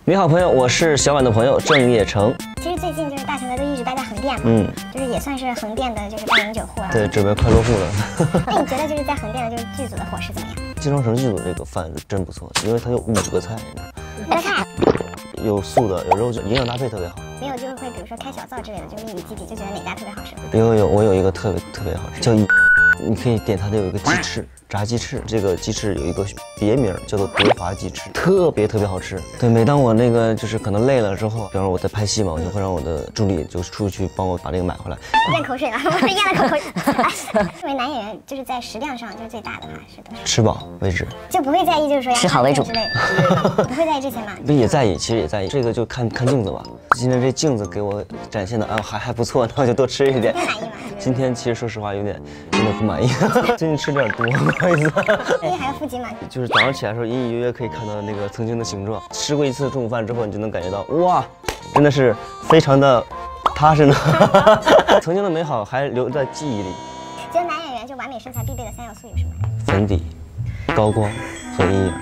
你好，朋友，我是小婉的朋友郑业成。 其实最近就是大成哥都一直待在横店嘛，就是也算是横店的这个809户了。 对，准备快落户了。 那你觉得就是在横店的就是剧组的伙食怎么样？ 金双城剧组这个饭是真不错，因为它有5个菜呢 5个菜， 有素的，有肉酱，营养搭配特别好。 没有就是会比如说开小灶之类的，就是你自己就觉得哪家特别好吃？ 有，我有一个特别好吃，叫你可以点它的有一个鸡翅。炸鸡翅，这个鸡翅有一个别名叫做德华鸡翅，特别好吃。对，每当我那个就是可能累了之后，比方说我在拍戏嘛，我就会让我的助理就出去帮我把这个买回来。 咽口水了，我是咽了口水。作为男演员，就是在食量上就是最大的话是多少？ 吃饱为止， 就不会在意就是说吃好为主之类的，不会在意这些吗？ 不也在意，其实也在意。这个就看镜子吧。今天这镜子给我展现的还不错，那我就多吃一点。 满意吗？ 今天其实说实话有点不满意，最近吃点多，不好意思。 因为还有腹肌嘛。就是早上起来的时候，隐隐约约可以看到那个曾经的形状。吃过一次中午饭之后，你就能感觉到，哇，真的是非常的踏实呢。曾经的美好还留在记忆里。 觉得男演员就完美身材必备的3要素有什么？ 粉底、高光和阴影。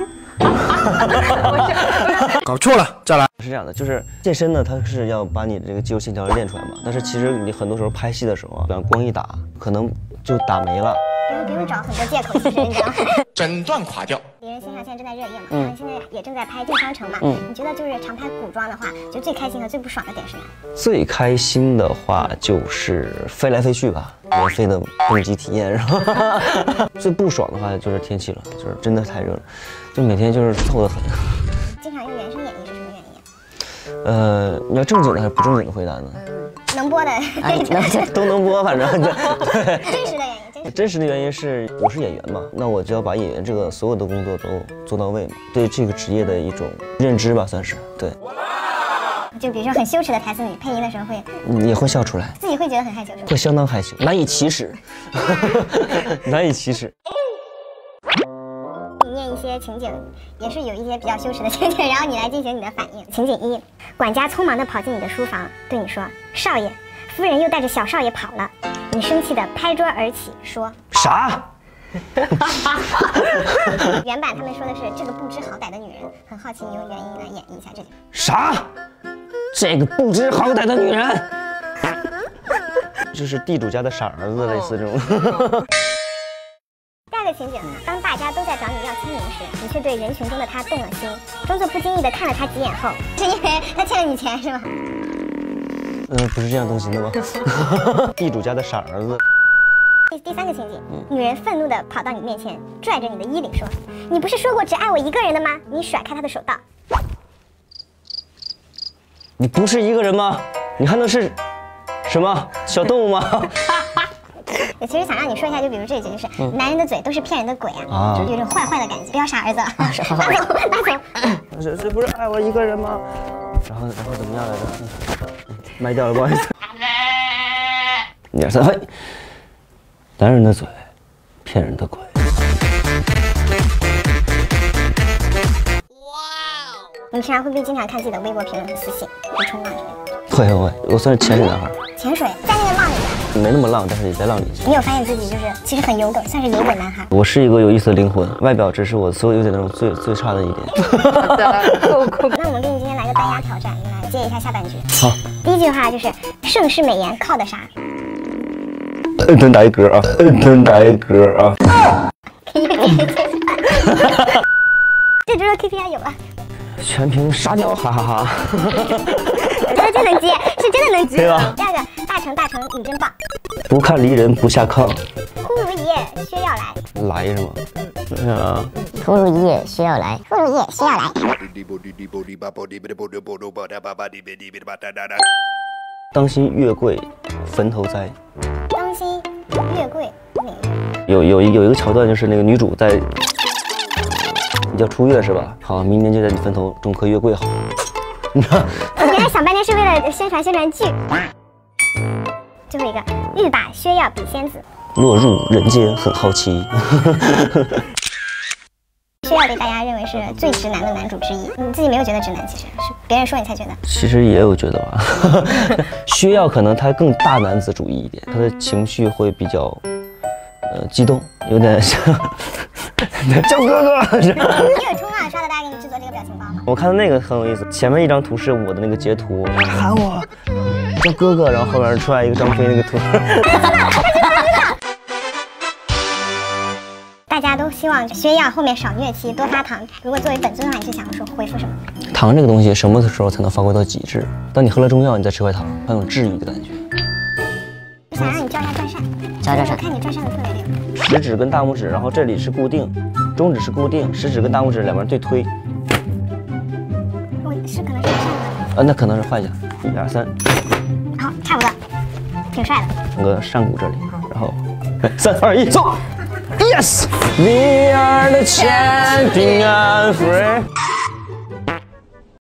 搞错了，再来。 是这样的，就是健身呢，它是要把你这个肌肉线条练出来嘛。但是其实你很多时候拍戏的时候啊，比方光一打，可能就打没了。 不用找很多借口，其实你知道吗？ 整段垮掉。 李仁心上现在正在热映嘛，然后现在也正在拍《进双城》嘛。你觉得就是常拍古装的话，就最开心和最不爽的点是哪？最开心的话就是飞来飞去吧，免费的蹦极体验，然后最不爽的话就是天气了，就是真的太热了，就每天就是凑得很。 经常用原声演绎是什么原因？ 你要正经的还是不正经的回答呢？ 能播的都能播，反正对。 真实的原因。 真实的原因是我是演员嘛，那我就要把演员这个所有的工作都做到位嘛，对这个职业的一种认知吧，算是对。 就比如说很羞耻的台词，你配音的时候会也会笑出来， 自己会觉得很害羞，是吗？ 会相当害羞，难以启齿，难以启齿。 你念一些情景，也是有一些比较羞耻的情景，然后你来进行你的反应。情景1，管家匆忙地跑进你的书房，对你说：“少爷，夫人又带着小少爷跑了。”你生气的拍桌而起，说：“ 啥？” 原版他们说的是这个不知好歹的女人，很好奇你用原音来演绎一下这句。 啥？这个不知好歹的女人，就是地主家的傻儿子，类似这种。 第2个情景呢，当大家都在找你要签名时，你却对人群中的他动了心，装作不经意的看了他几眼后，是因为他欠了你钱是吗？ 不是这样动心的吗？地主家的傻儿子。 第3个情景，女人愤怒地跑到你面前，拽着你的衣领说：“你不是说过只爱我一个人的吗？”你甩开她的手道：“ 你不是一个人吗？你还能是什么小动物吗？” 我其实想让你说一下，就比如这一句，就是男人的嘴都是骗人的鬼啊，就有种坏的感觉。不要傻儿子，拿走。 这不是爱我一个人吗？然后怎么样来着？卖掉了，不好意思。1、2、3，嘿！男人的嘴，骗人的鬼。 你平常会不会经常看自己的微博评论和私信，会冲浪之类的？ 会，我算是潜水男孩。 潜水在那个浪里边， 没那么浪，但是也在浪里。 你有发现自己就是其实很有梗，算是有梗男孩。 我是一个有意思的灵魂，外表只是我所有优点当中最差的一点。 那我们给你今天来个单押挑战，你来接一下下半句。 好， 第一句话就是盛世美颜靠的啥？ 真打一嗝啊！真打一嗝啊！ 这周的 KPI 有了。 全凭撒娇，哈哈哈！ 我觉得这能接，是真的能接。 对吧？ 第2个，大成你真棒。 不看离人不下炕。 忽如一夜薛要来。 来是吗？是啊。 忽如一夜薛要来。 忽如一夜薛要来。 当心月桂坟头栽。 当心月桂有一个桥段，就是那个女主在。你叫出月是吧？好，明年就在你坟头种棵月桂好。 我原来想半天是为了宣传剧。最后一个，欲把薛要比仙子。 落入人间很好奇。 薛要被大家认为是最直男的男主之一，你自己没有觉得直男，其实是别人说你才觉得。 其实也有觉得吧。薛要可能他更大男子主义一点，他的情绪会比较激动，有点像叫哥哥。 你有冲浪刷的大家给你制作这个表情包吗？ 我看到那个很有意思，前面一张图是我的那个截图，喊我叫哥哥，然后后面出来一个张飞那个图。 大家都希望学药后面少虐妻，多发糖。如果作为本尊的话，你是想说回复什么？ 糖这个东西什么时候才能发挥到极致？当你喝了中药，你再吃块糖，很有治愈的感觉。 我想让你教一下转扇， 转扇我看你转扇的特别厉害。 食指跟大拇指，然后这里是固定，中指是固定，食指跟大拇指两边对推。 我是可能是扇子。 那可能是换一下，1、2、3。 好，差不多，挺帅的。 那个上鼓这里，然后3、2、1，走 ！Yes， We are the champion free。